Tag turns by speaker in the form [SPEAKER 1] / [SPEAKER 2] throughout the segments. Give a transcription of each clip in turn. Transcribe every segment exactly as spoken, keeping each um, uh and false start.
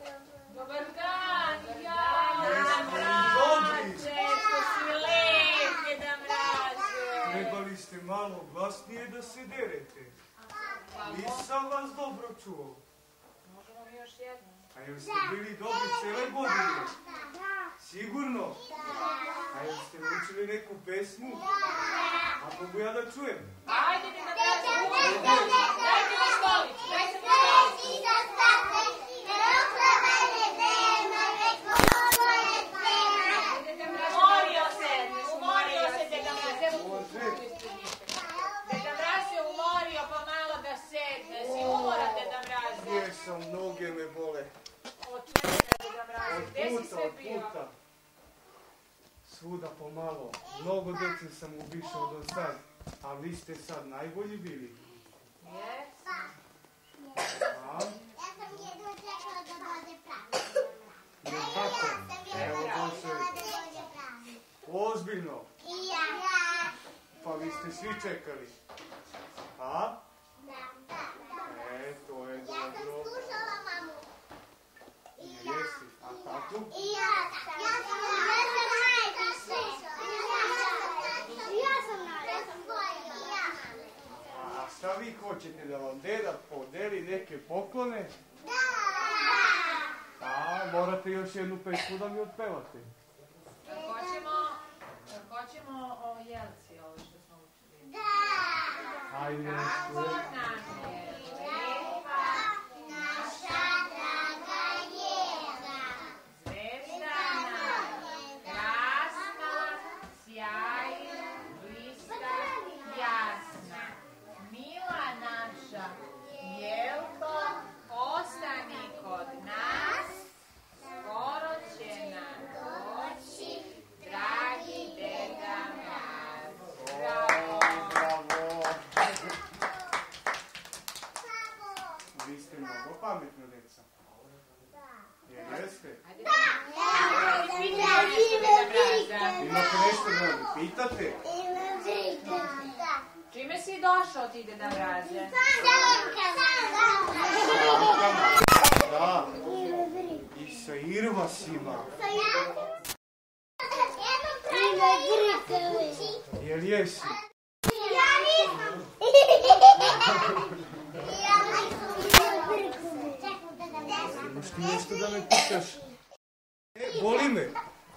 [SPEAKER 1] Dobar dan, ja, Deda Mraze, ko si lep, Deda Mraze.
[SPEAKER 2] Trebali ste malo glasnije da se derete. Nisam vas dobro čuo.
[SPEAKER 1] Možemo mi još jedno.
[SPEAKER 2] A jel ste bili dobri cele godine? Sigurno? A jel ste učili neku pesmu? A mogu ja da čujem?
[SPEAKER 1] Ajde, Deda Mraze, dajte mi stolicu, dajte mi stolicu. Umorio se, umorio se Deda Mraze. Deda Mraze umorio pa malo da sedne. Si umoran, Deda Mraze?
[SPEAKER 2] Gdje sam, noge me bole.
[SPEAKER 1] Od čega, Deda Mraze?
[SPEAKER 2] Od
[SPEAKER 1] Gdje si
[SPEAKER 2] puta,
[SPEAKER 1] sve
[SPEAKER 2] od
[SPEAKER 1] bio?
[SPEAKER 2] puta. Svuda pomalo. Mnogo dece sam ubišao do sad. A vi ste sad najbolji bili.
[SPEAKER 1] Jesam.
[SPEAKER 2] A?
[SPEAKER 3] Ja sam jedno čekala da bude pravi.
[SPEAKER 2] Ne tako. Evo došli. Ozbiljno.
[SPEAKER 3] I ja.
[SPEAKER 2] Pa vi ste svi čekali. A?
[SPEAKER 3] Da.
[SPEAKER 2] E, to je
[SPEAKER 3] Ja sam
[SPEAKER 2] dobro.
[SPEAKER 3] slušala mamu. I ja.
[SPEAKER 2] Jesi. A tako?
[SPEAKER 3] I ja. Ja sam najviše. Ja sam najviše.
[SPEAKER 2] A šta vi hoćete, da vam deda podeli neke poklone?
[SPEAKER 3] Da.
[SPEAKER 2] A, morate još jednu pesmu da mi otpevate.
[SPEAKER 1] Hoćemo, hoćemo o jelci, ovo što smo učili.
[SPEAKER 3] Da.
[SPEAKER 2] Ajde,
[SPEAKER 1] Kako
[SPEAKER 2] nešto.
[SPEAKER 1] nam je lepa
[SPEAKER 3] Naša draga jela.
[SPEAKER 1] zvezda nam je krasna, sjajna, bliska, jasna. Mila naša jelko, ostani kod nas, skoro će nam doći dragi Deda Mraz. Bravo!
[SPEAKER 2] Bravo! Vi ste mnogo pametna deca. Jer jeste? Imate nešto da me pitate?
[SPEAKER 1] Čime si došao ti, Deda Mraze?
[SPEAKER 2] Da. I sa irvasima. Jer jesi? Imaš ti nešto da me pitaš? E, boli me.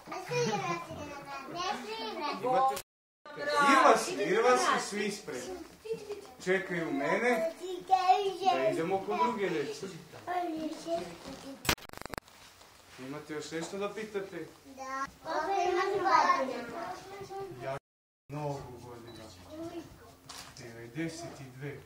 [SPEAKER 2] Imate... Irvasi, irvasi svi ispred. Čekaju mene da idemo kod druge dece. Imate još nešto da pitate?
[SPEAKER 3] Da. Opet imaš godina.
[SPEAKER 2] Ja mnogo godina. devedeset dve.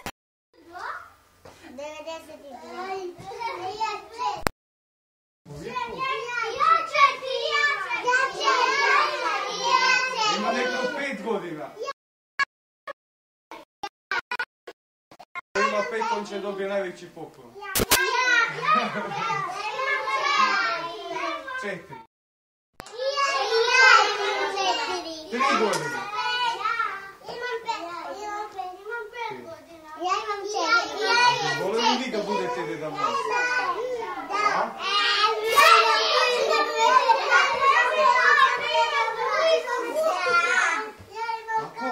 [SPEAKER 3] devedeset dve. Ja čet.
[SPEAKER 2] Koliko?
[SPEAKER 3] Ja četiri, ja četiri. Ja četiri.
[SPEAKER 2] Ima neko pet godina. Ima pet, on će dobije najveći poklon. Četiri. Tri godine.
[SPEAKER 3] Ja imam četiri.
[SPEAKER 2] Vole li vi da budete Deda Mraz? A? Kako?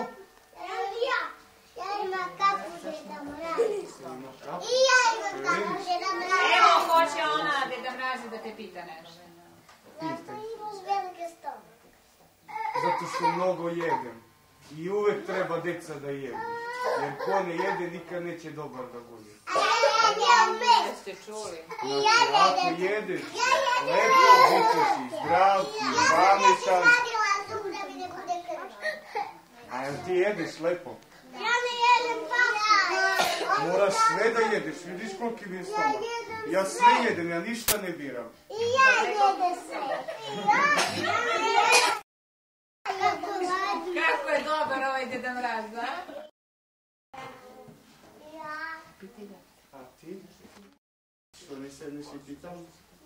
[SPEAKER 3] Ja imam kapu Deda Mraz.
[SPEAKER 2] Ima kapu?
[SPEAKER 3] I ja imam kapu Deda Mraz.
[SPEAKER 1] Evo, hoće ona, Deda Mraze, da te pita nešto.
[SPEAKER 2] Pitaj.
[SPEAKER 3] Velike stone.
[SPEAKER 2] Zato što mnogo jedem. I uvek treba deca da jedu. Jer ko ne jede, nikad neće dobar da bude.
[SPEAKER 1] Jeste čuli?
[SPEAKER 2] Znači, ako jedeš lepo, bit ćeš i zdrav, i pametan. A jel ti jedeš lepo?
[SPEAKER 3] Ja ne jedem papu.
[SPEAKER 2] Moraš sve da jedeš, vidiš koliki mi je stomak. Ja sve jedem, ja ništa ne biram.
[SPEAKER 3] I ja jedem sve.
[SPEAKER 1] Kako je dobar ovaj Deda Mraz, da? Pitaj ga.
[SPEAKER 2] A ti? Što ne sedneš i pitam?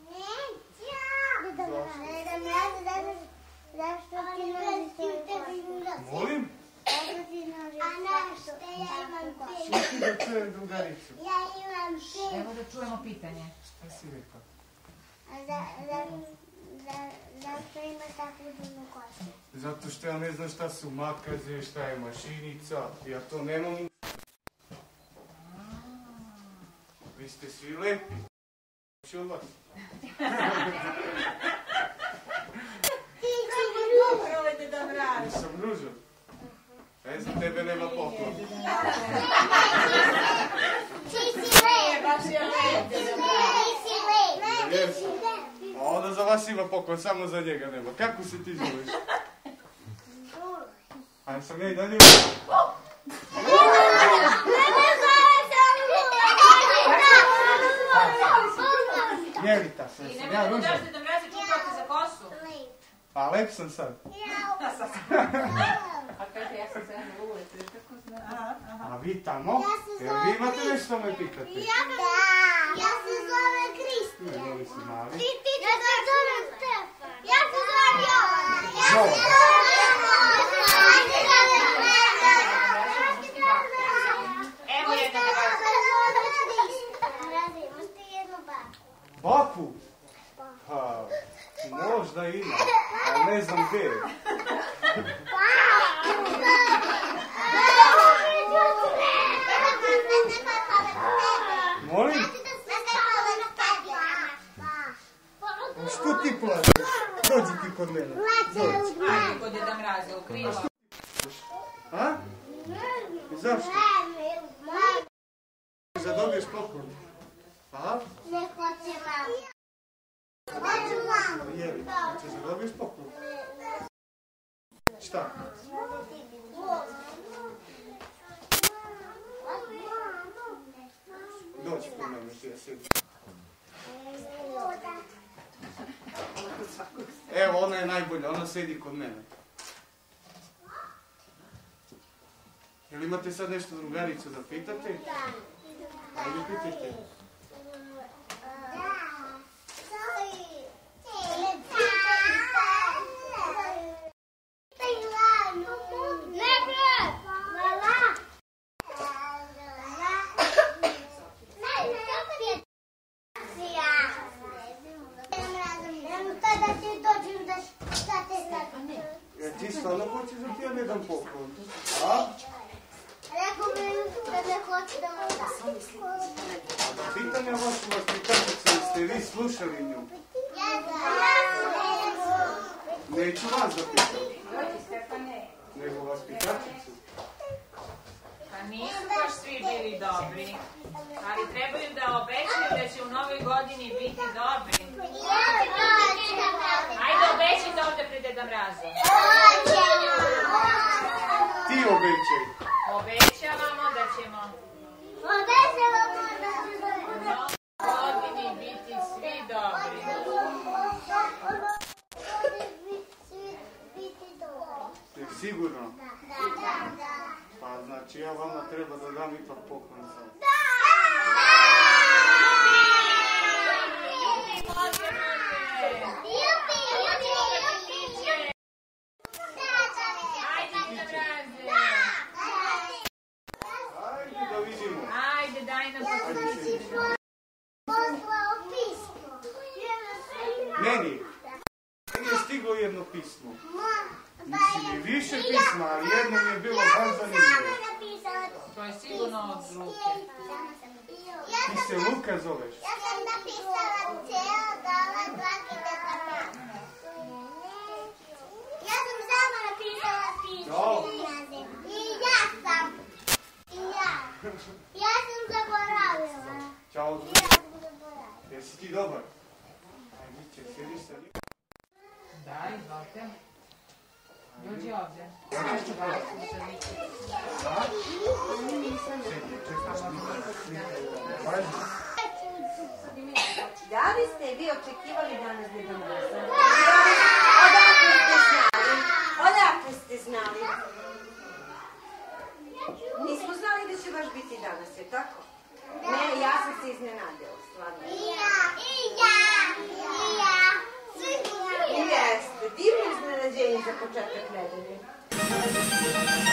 [SPEAKER 3] Zašto ti nosi
[SPEAKER 2] Molim?
[SPEAKER 3] A našte ja imam pet.
[SPEAKER 2] Šuti da čujem drugaricu.
[SPEAKER 3] Ja imam pet.
[SPEAKER 1] Evo da čujemo pitanje.
[SPEAKER 2] Šta si rekao?
[SPEAKER 3] Zašto ima takvu divnu kosu?
[SPEAKER 2] Zato što ja ne znam šta su makaze, šta je mašinica, ja to nemam. Vi ste svi lepi. Hoću od vas.
[SPEAKER 1] Probajte da mrazi.
[SPEAKER 2] Nisam ružan. E, za tebe nema poklon.
[SPEAKER 3] Ti si lep!
[SPEAKER 1] Baš je lep.
[SPEAKER 3] Ti si lep!
[SPEAKER 2] Jes. A onda za vas ima poklon, samo za njega nema. Kako se ti zoveš? A sam ja i dalje... Jelita sam,
[SPEAKER 1] I
[SPEAKER 2] sam
[SPEAKER 1] ne
[SPEAKER 2] ja
[SPEAKER 1] mogu
[SPEAKER 2] ružan.
[SPEAKER 1] daš da mrazi čupate za kosu.
[SPEAKER 2] A lep sam sad.
[SPEAKER 1] A kaže, ja sam se ne uvijek, viš kako zna.
[SPEAKER 2] A vi tamo? Jel vi imate nešto me pitate?
[SPEAKER 3] Da! Ja se zove Kristi.
[SPEAKER 2] Ne, da li si mali?
[SPEAKER 3] Ti, ti, ja se zovem Stefan. Ja se zovem Jovan. Ja se
[SPEAKER 2] Jovan.
[SPEAKER 3] zovem
[SPEAKER 1] Evo jedna da vas.
[SPEAKER 3] Imaš ti jednu baku?
[SPEAKER 2] Baku? Pa, možda ima, ali ne znam gdje je. Molim? Što ti plaćeš? Dođi ti kod mene. Dođi.
[SPEAKER 1] Ajde, kod je da mrazi, u krilo.
[SPEAKER 2] A? I zašto? Zadobiješ poklon. A?
[SPEAKER 3] Ne hoće mamu. Hoću mamu.
[SPEAKER 2] Jeli, ćeš zadobiješ poklon. Šta? Dođi kod mene, ti ja sjedim. Evo, ona je najbolja, ona sedi kod mene. Jel imate sad nešto drugaricu da pitate? Ajde, pitajte. Jer ti stvarno hoćeš da ti ja ne dam poklon? A?
[SPEAKER 3] Rekao mi da ne hoće da mu da.
[SPEAKER 2] A da pitam ja vašu vaspitačicu, jeste vi slušali nju? Neću vas da pitam. Nego vaspitačicu.
[SPEAKER 1] Pa nisu baš svi bili dobri. Ali trebaju da obećaju da će u novoj godini biti dobri. Ajde, obećajte ovdje pred Deda Mrazom.
[SPEAKER 2] Ti obećaj.
[SPEAKER 1] Obećavamo da ćemo u novoj godini biti svi dobri.
[SPEAKER 2] Je sigurno? Pa znači ja vama treba da dam ipak poklon sad. Ajde da vidimo.
[SPEAKER 1] Ajde, daj nam
[SPEAKER 2] Ajde
[SPEAKER 1] poslušaj.
[SPEAKER 2] sedi.
[SPEAKER 3] Poslao pismo.
[SPEAKER 2] Meni. Meni je stiglo jedno pismo. Mislim i više pisma, ali jedno mi je bilo baš zanimljivo.
[SPEAKER 1] To je sigurno od Luke.
[SPEAKER 2] Ti se Luka zoveš?
[SPEAKER 3] Ja sam napisala cijelo dole plaki Deda Mraz. Ja sam sama napisala pismo. I ja sam. I ja. Ja sam zaboravila.
[SPEAKER 2] Ćao,
[SPEAKER 3] Ja sam zaboravila.
[SPEAKER 2] jesi ti dobar? Ajde, će, sjediš sa njim.
[SPEAKER 1] Da, izvolite. Dođi ovdje.
[SPEAKER 2] Ja ću čupravati. A? Sjedi, čekaš ti. Ajde.
[SPEAKER 4] Da li ste vi očekivali danas Deda Mraza? Odakle ste znali? Odakle ste znali? Nismo znali da će baš biti danas, je tako? Ne, ja sam se iznenadila, stvarno.
[SPEAKER 3] I ja. I ja. I ja. Svi smo.
[SPEAKER 4] I jeste, divno iznenađenje za početak nedelje.